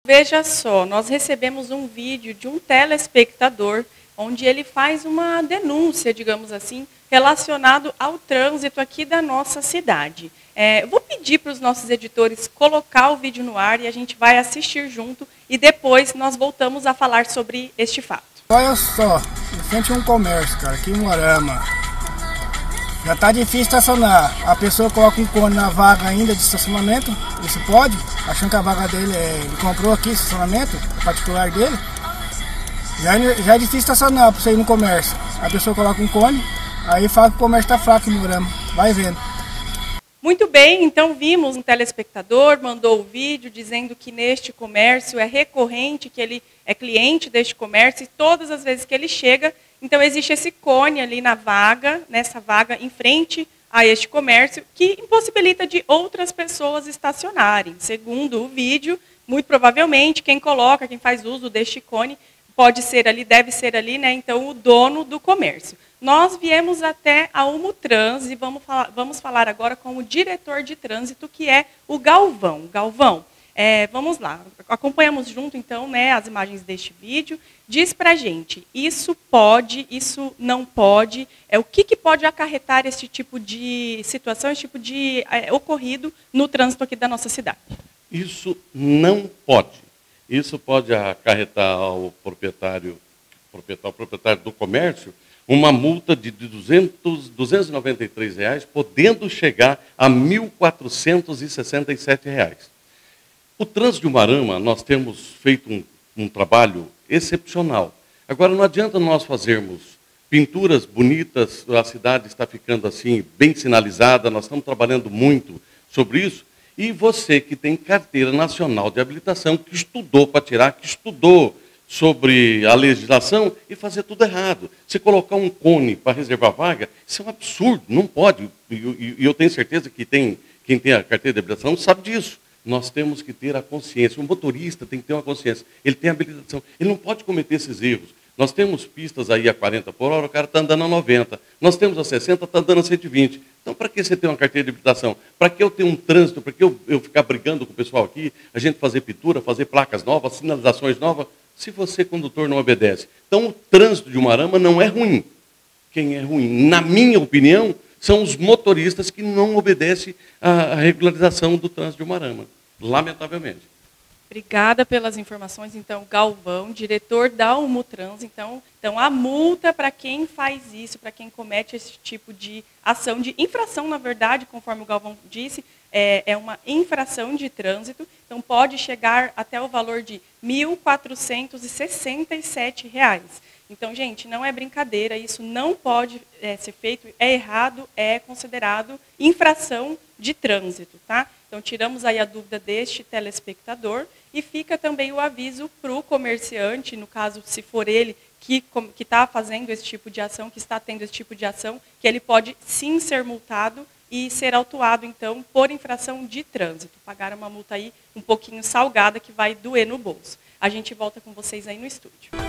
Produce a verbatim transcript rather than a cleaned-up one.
Veja só, nós recebemos um vídeo de um telespectador onde ele faz uma denúncia, digamos assim, relacionado ao trânsito aqui da nossa cidade. É, eu vou pedir para os nossos editores colocar o vídeo no ar e a gente vai assistir junto e depois nós voltamos a falar sobre este fato. Olha só, em frente a um comércio, cara, aqui em Moarama. Já tá difícil estacionar. A pessoa coloca um cone na vaga ainda de estacionamento, isso pode, achando que a vaga dele é, ele comprou aqui estacionamento, particular dele. Já, já é difícil estacionar para você ir no comércio. A pessoa coloca um cone, aí fala que o comércio está fraco em Moarama. Vai vendo. Muito bem, então vimos um telespectador, mandou o vídeo dizendo que neste comércio é recorrente, que ele é cliente deste comércio e todas as vezes que ele chega, então existe esse cone ali na vaga, nessa vaga em frente a este comércio, que impossibilita de outras pessoas estacionarem. Segundo o vídeo, muito provavelmente quem coloca, quem faz uso deste cone, pode ser ali, deve ser ali, né, então o dono do comércio. Nós viemos até a Umutrans e vamos falar, vamos falar agora com o diretor de trânsito, que é o Galvão. Galvão, é, vamos lá, acompanhamos junto então, né, as imagens deste vídeo. Diz pra gente, isso pode, isso não pode, é, o que, que pode acarretar esse tipo de situação, esse tipo de é, ocorrido no trânsito aqui da nossa cidade? Isso não pode. Isso pode acarretar ao proprietário, proprietário, proprietário do comércio uma multa de duzentos, duzentos e noventa e três reais, podendo chegar a mil quatrocentos e sessenta e sete reais. O trânsito de Umuarama, nós temos feito um, um trabalho excepcional. Agora, não adianta nós fazermos pinturas bonitas, a cidade está ficando assim, bem sinalizada, nós estamos trabalhando muito sobre isso, e você que tem carteira nacional de habilitação, que estudou para tirar, que estudou sobre a legislação e fazer tudo errado. Você colocar um cone para reservar vaga, isso é um absurdo, não pode. E eu tenho certeza que tem, quem tem a carteira de habilitação sabe disso. Nós temos que ter a consciência, o motorista tem que ter uma consciência, ele tem habilitação, ele não pode cometer esses erros. Nós temos pistas aí a quarenta por hora, o cara está andando a noventa. Nós temos a sessenta, está andando a cento e vinte. Então, para que você ter uma carteira de habilitação? Para que eu ter um trânsito? Para que eu, eu ficar brigando com o pessoal aqui, a gente fazer pintura, fazer placas novas, sinalizações novas, se você, condutor, não obedece? Então, o trânsito de Umuarama não é ruim. Quem é ruim, na minha opinião, são os motoristas que não obedecem à regularização do trânsito de Umuarama, lamentavelmente. Obrigada pelas informações, então, Galvão, diretor da Umutrans. Então, então a multa para quem faz isso, para quem comete esse tipo de ação, de infração, na verdade, conforme o Galvão disse, é, é uma infração de trânsito, então pode chegar até o valor de mil quatrocentos e sessenta e sete reais. Então, gente, não é brincadeira, isso não pode é, ser feito, é errado, é considerado infração de trânsito, tá? Então, tiramos aí a dúvida deste telespectador e fica também o aviso para o comerciante, no caso, se for ele que está fazendo esse tipo de ação, que está tendo esse tipo de ação, que ele pode sim ser multado e ser autuado, então, por infração de trânsito. Pagar uma multa aí um pouquinho salgada que vai doer no bolso. A gente volta com vocês aí no estúdio.